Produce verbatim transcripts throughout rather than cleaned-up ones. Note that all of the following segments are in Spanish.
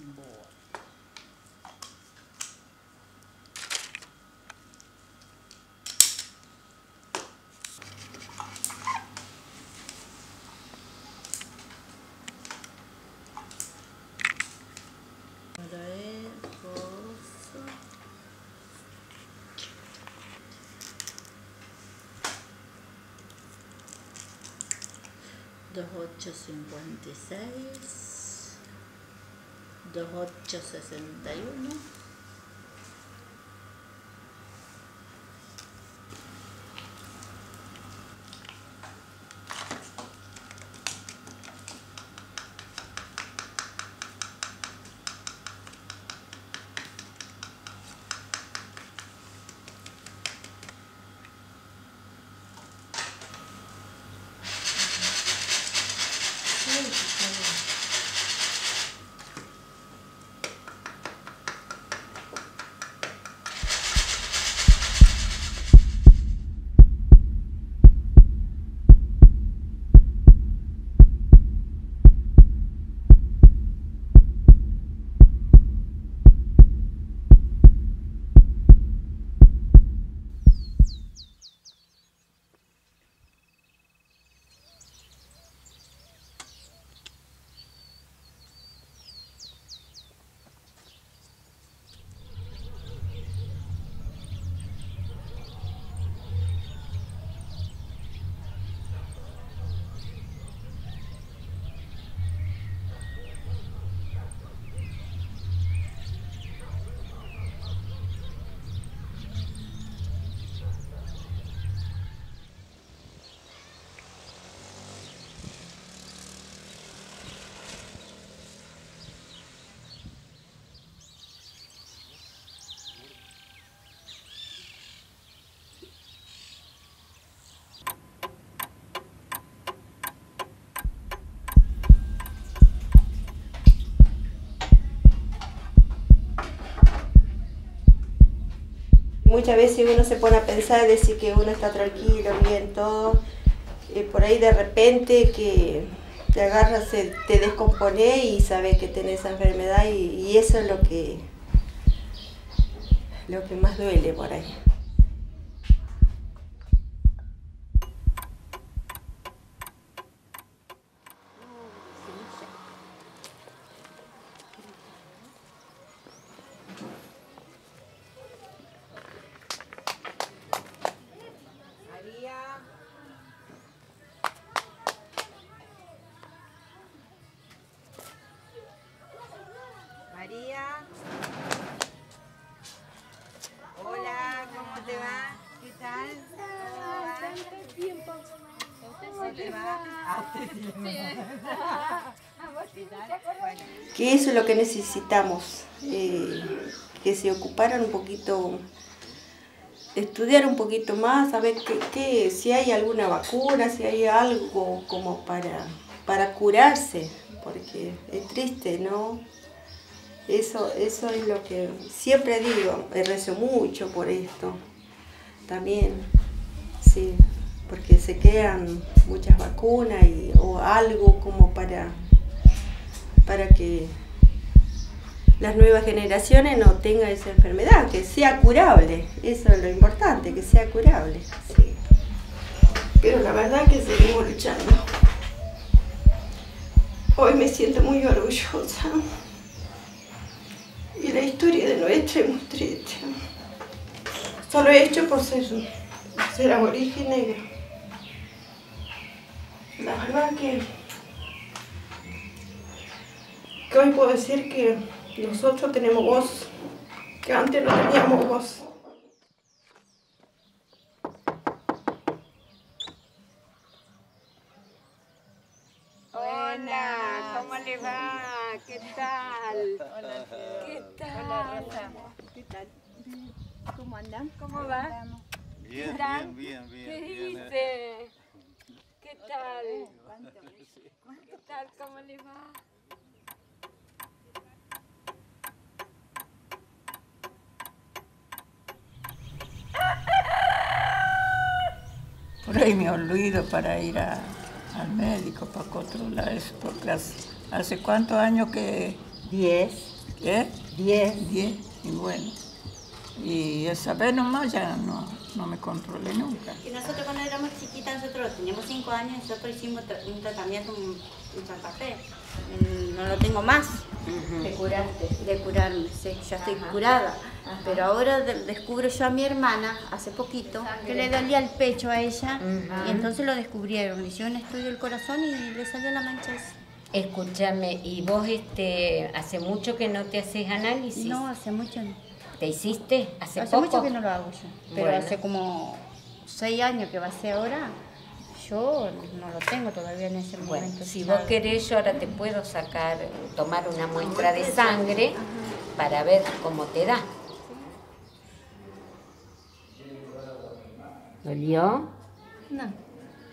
Boa. Agora é posso. Dos ocho cincuenta y seis, dos ocho sesenta y uno. Muchas veces uno se pone a pensar, decir que uno está tranquilo, bien, todo, y por ahí de repente que te agarras, te descompones y sabes que tenés esa enfermedad y, y eso es lo que, lo que más duele por ahí. María. Hola, ¿cómo te va? ¿Qué tal? ¿Cómo te va? Que eso es lo que necesitamos, eh, que se ocuparan un poquito, estudiar un poquito más, a ver que, que, si hay alguna vacuna, si hay algo como para, para curarse, porque es triste, ¿no? Eso, eso es lo que siempre digo, rezo mucho por esto, también, sí, porque se crean muchas vacunas y, o algo como para, para que las nuevas generaciones no tengan esa enfermedad, que sea curable, eso es lo importante, que sea curable. Sí. Pero la verdad que seguimos luchando. Hoy me siento muy orgullosa. Y la historia de nuestra es muy triste. Solo he hecho por ser, ser aborigen negro. La verdad que, que hoy puedo decir que nosotros tenemos voz, que antes no teníamos voz. Hola, ¿cómo le va? ¿Qué tal? Hola, ¿Qué tal? Hola, Rosa. ¿Qué tal? ¿Cómo andan? ¿Cómo va? Bien, ¿Qué tal? bien, bien, bien. ¿Qué bien, dice? ¿Qué tal? ¿Cuánto? ¿Qué tal? ¿Cómo le va? Por ahí me olvido para ir a, al médico, para controlar eso, porque hace, hace cuántos años que... Diez. ¿Qué? Diez. Diez, y bueno. Y esa vez nomás ya no, no me controlé nunca. Y nosotros cuando éramos chiquitas, nosotros teníamos cinco años, nosotros hicimos un tratamiento en Santa Fe. No lo tengo más. Uh-huh. ¿Te curaste? De curarme, sí, ya estoy Ajá. curada. Ajá. Pero ahora de descubro yo a mi hermana, hace poquito, que le dolía el pecho a ella, uh-huh. y entonces lo descubrieron. Le hicieron un estudio del corazón y le salió la mancha esa. Escúchame, ¿y vos este, hace mucho que no te haces análisis? No, hace mucho no. ¿Te hiciste? ¿Hace, hace poco? Hace mucho que no lo hago yo, pero bueno. Hace como seis años que va a ser ahora, yo no lo tengo todavía en ese bueno, momento. Si vos querés, yo ahora te puedo sacar, tomar una muestra de sangre para ver cómo te da. ¿Dolió? No.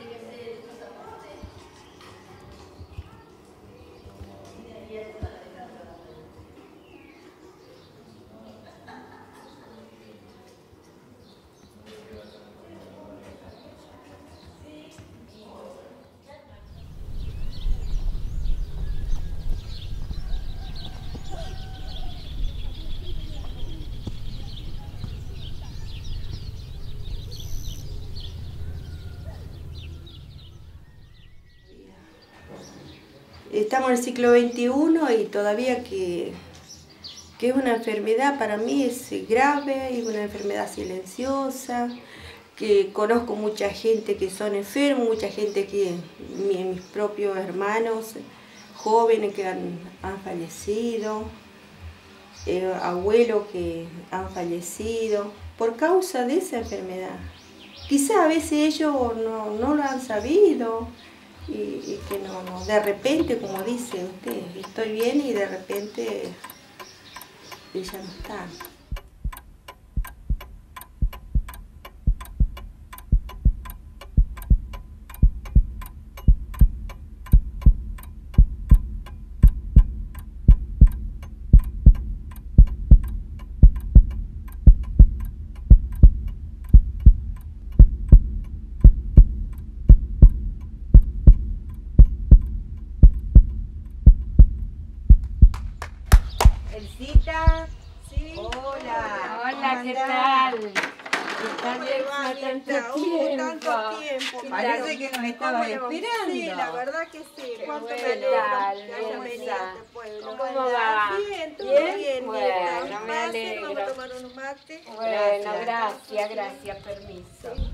Estamos en el siglo veintiuno y todavía que, que es una enfermedad para mí es grave, es una enfermedad silenciosa, que conozco mucha gente que son enfermos, mucha gente que, mi, mis propios hermanos, jóvenes que han, han fallecido, eh, abuelos que han fallecido por causa de esa enfermedad. Quizás a veces ellos no, no lo han sabido. Y, y que no, no, de repente, como dice usted, estoy bien y de repente ella no está. Elcita, sí. Hola. Hola, ¿qué tal? ¿Cómo le va, nieta? Uh, tanto tiempo. Parece que nos estabas esperando. Sí, la verdad que sí. Qué Cuánto bueno. me alegro Tal, que hayan venido a este pueblo. ¿Cómo va? Bien, todo ¿Bien? bien, Bueno, nieta. me Pasen, alegro. vamos a tomar unos mates. Bueno, gracias, gracias, permiso.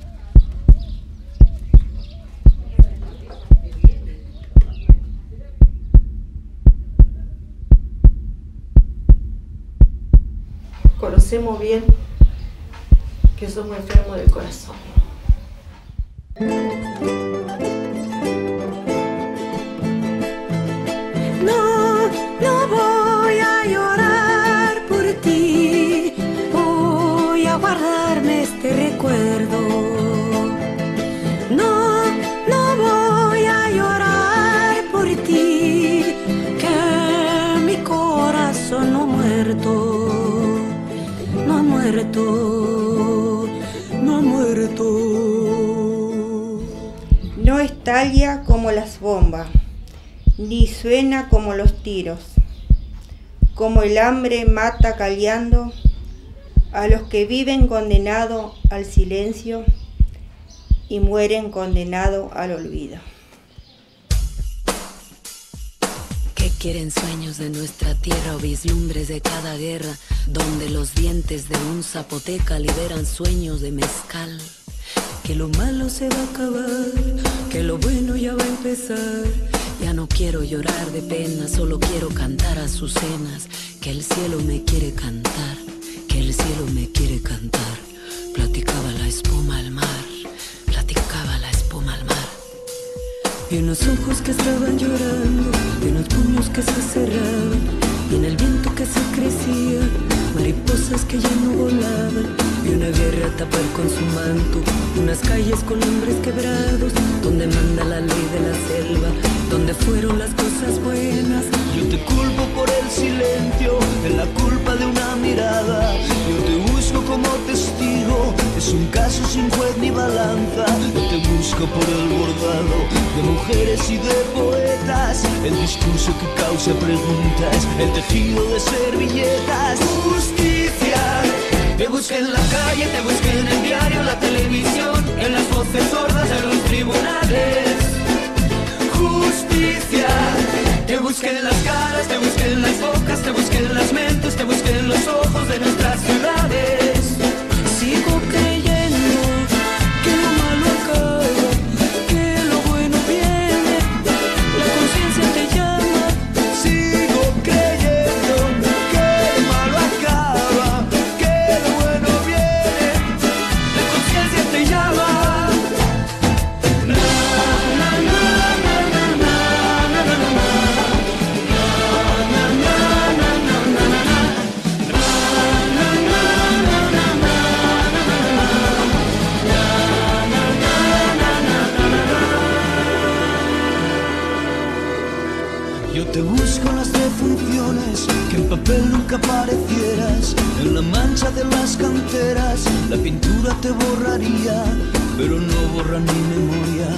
Conocemos bien que somos enfermos del corazón. No, no voy a llorar por ti, voy a guardarme este recuerdo. No, no voy a llorar por ti, que mi corazón no ha muerto, no ha muerto, no ha muerto. No estalla como las bombas, ni suena como los tiros, como el hambre mata callando a los que viven condenados al silencio y mueren condenados al olvido. ¿Qué quieren sueños de nuestra tierra o vislumbres de cada guerra, donde los dientes de un zapoteca liberan sueños de mezcal? Que lo malo se va a acabar, que lo bueno ya va a empezar. Ya no quiero llorar de pena, solo quiero cantar azucenas. Que el cielo me quiere cantar, que el cielo me quiere cantar. Platicaba la espuma al mar, platicaba la espuma al mar. Y unos ojos que estaban llorando, y unos puños que se cerraban, y en el viento que se crecía, mariposas que ya no volaban, y una guerra a tapar con su manto, unas calles con hombres quebrados, donde manda la ley de la selva, donde fueron las cosas buenas. Yo te culpo por el silencio, en la culpa de una mirada. Yo te busco como testigo, es un caso sin juez ni balanza. Yo te busco por el bordado de mujeres y de poetas, el discurso que causa preguntas, el tejido de servilletas. Justicia, te busqué en la calle, te busqué en el diario, la televisión, en las voces sordas de los tribunales. Justicia, te busqué en las caras, te busqué en las bocas, te busqué en las mentes, te busqué en los ojos de nuestras ciudades. Sigo creyendo que lo malo acaba, que lo bueno viene, la conciencia te llama. Sigo creyendo que lo malo acaba, que lo bueno viene, la conciencia te llama. Na, na, na, na, na, na, na, na, na, na. Yo te busco en las defunciones, que en papel nunca aparecieras. En la mancha de las canteras, la pintura te borraría, pero no borra mi memoria.